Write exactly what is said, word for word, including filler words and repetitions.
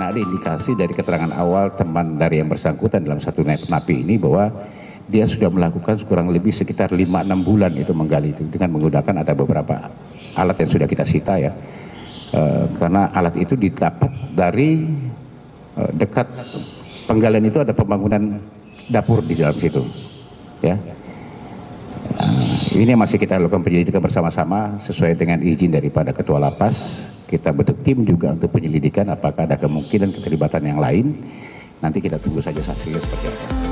karena ada indikasi dari keterangan awal teman dari yang bersangkutan dalam satu napi ini bahwa dia sudah melakukan kurang lebih sekitar lima enam bulan itu menggali itu dengan menggunakan ada beberapa alat yang sudah kita sita ya. E, karena alat itu didapat dari e, dekat penggalian itu ada pembangunan dapur di dalam situ ya. Ini masih kita lakukan penyelidikan bersama-sama sesuai dengan izin daripada Ketua Lapas. Kita bentuk tim juga untuk penyelidikan apakah ada kemungkinan keterlibatan yang lain. Nanti kita tunggu saja saksinya seperti apa.